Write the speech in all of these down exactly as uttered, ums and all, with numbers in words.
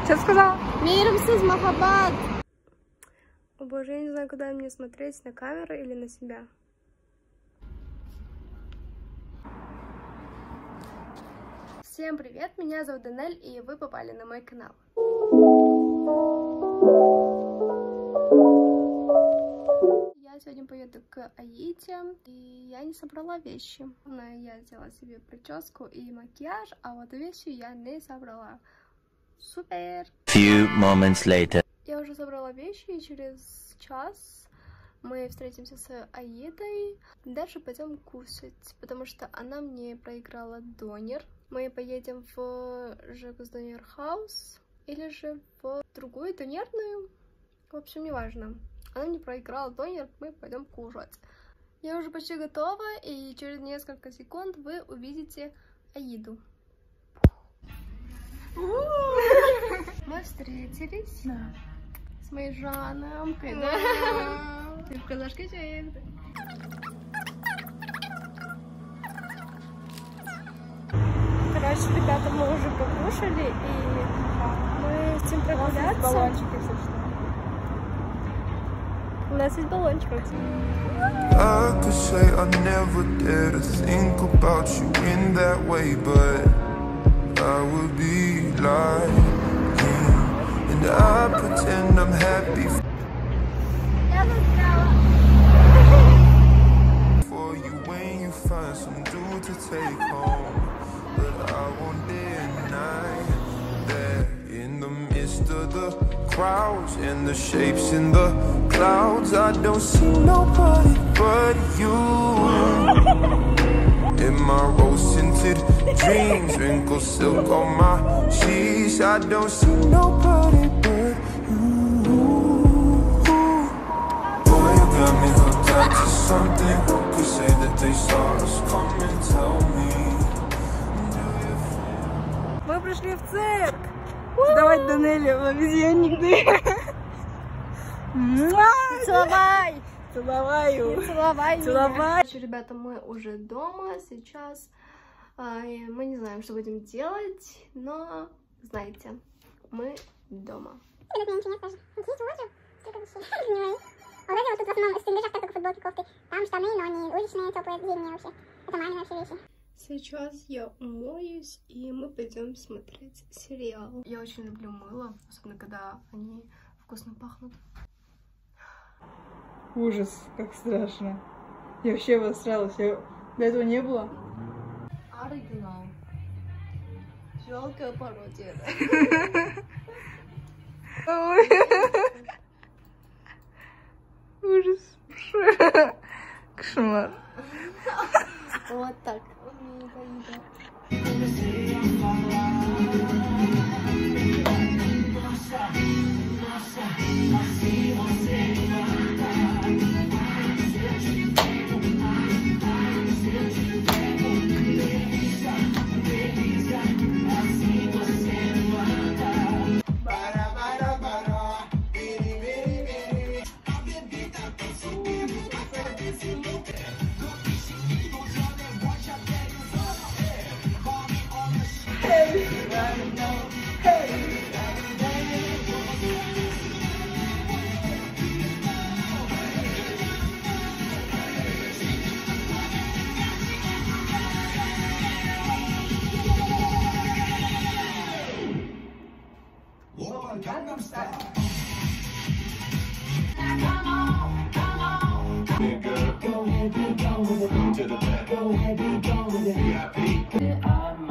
Что ты сказала? Мейрамсыз махаббат. О боже, я не знаю, куда мне смотреть, на камеру или на себя. Всем привет, меня зовут Данель, и вы попали на мой канал. Я сегодня поеду к Аите, и я не собрала вещи. Я сделала себе прическу и макияж, а вот вещи я не собрала. Супер! Few moments later. Я уже собрала вещи, и через час мы встретимся с Аидой. Дальше пойдем кушать, потому что она мне проиграла донер. Мы поедем в Жекус Донер Хаус или же в другую донерную. В общем, неважно. Она мне проиграла донер, мы пойдем кушать. Я уже почти готова, и через несколько секунд вы увидите Аиду. Мы встретились с моей Жаномкой, да? Ты в казашке человек, да? Короче, ребята, мы уже покушали, и мы хотим прогуляться. У нас есть баллончик. I could say I never dare to think about you in that way, but I would be lying, and I pretend I'm happy for you when you find some dude to take home, but I won't deny that in the midst of the crowds and the shapes in the clouds, I don't see nobody but you. In my rose-tinted dreams, wrinkle silk on my sheets, I don't see nobody but you. Boy, you got me hooked up to something. Could say that they saw us come and tell me. Мы пришли в цирк. Давай Данелли в обезьянник. Целовай! Целоваю! Целовай! Целовай! Ребята, мы уже дома сейчас. Мы не знаем, что будем делать, но знаете, мы дома. Вот эти вот тут в основном стилежах только футболки, кофты. Там штаны, но они уличные, теплые, зимние вообще. Это мамины вообще вещи. Сейчас я умоюсь, и мы пойдем смотреть сериал. Я очень люблю мыло, особенно когда они вкусно пахнут. Ужас, как страшно. Я вообще обосралась. Я... До этого не было. Оригинал. Жалкая пародия. Ужас. Кошмар. Вот так. Gangnam Style. Go ahead, go with it. To the back. Go ahead, go with it. V I P.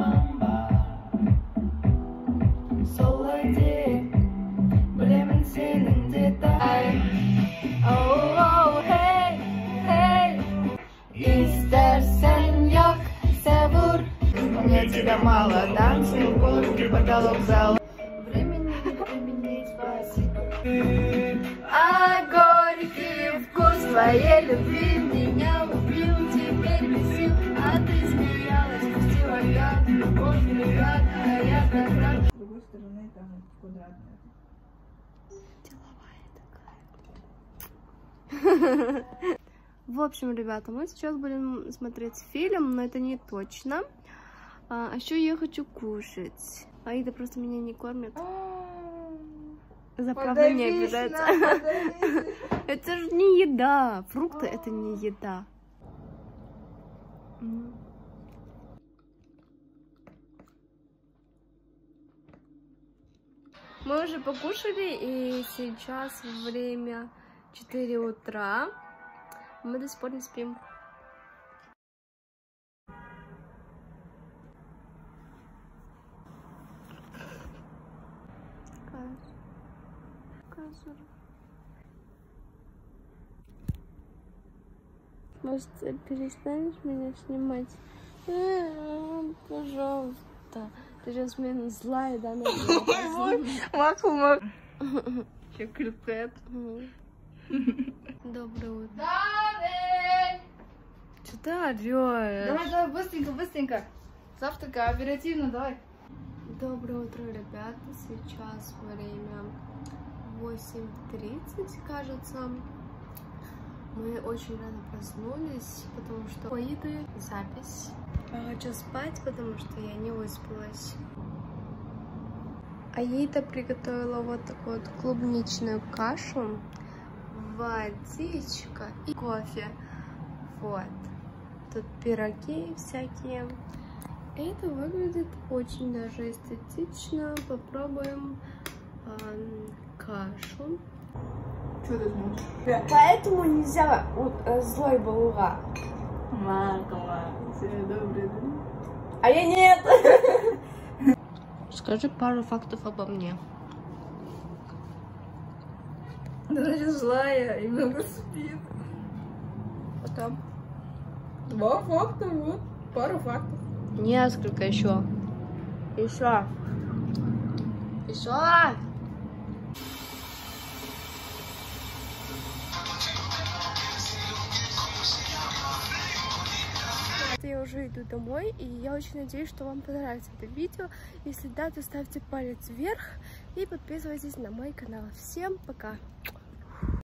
Oh, oh, hey, hey. İstersen yok, sevur. Мне тебя мало, танцуй в горке, потолок зала. Времени, времени, спасибо. А горький вкус твоей любви меня убил, теперь без сил. А ты смеялась, пустила яд, любовь яд, а я как рад. С другой стороны там квадратная. Деловая такая. В общем, ребята, мы сейчас будем смотреть фильм, но это не точно. А, а еще я хочу кушать. Аида просто меня не кормит. заправление питается. Это же не еда. Фрукты это не еда. Мы уже покушали, и сейчас время четыре утра. Мы до сих пор не спим. Может, перестанешь меня снимать? Пожалуйста. Ты сейчас меня злая, да? Максимум. Че крепкает. Доброе утро. Давай! Что ты орешь? Давай, давай, быстренько, быстренько. Завтрака, оперативно, давай. Доброе утро, ребята. Сейчас время восемь тридцать, кажется. Мы очень рано проснулись, потому что у Аиды запись. Я хочу спать, потому что я не выспалась. Аида приготовила вот такую вот клубничную кашу, водичка и кофе. Вот. Тут пироги всякие. Это выглядит очень даже эстетично. Попробуем эм, кашу. Что ты смотришь? Поэтому нельзя вот, злой балуга. Макова, все добрый, да? А я нет. Скажи пару фактов обо мне. Значит, злая и много спит. Потом. Два факта, вот. Пару фактов. Несколько еще. Еще. Еще. Я уже иду домой, и я очень надеюсь, что вам понравится это видео. Если да, то ставьте палец вверх и подписывайтесь на мой канал. Всем пока!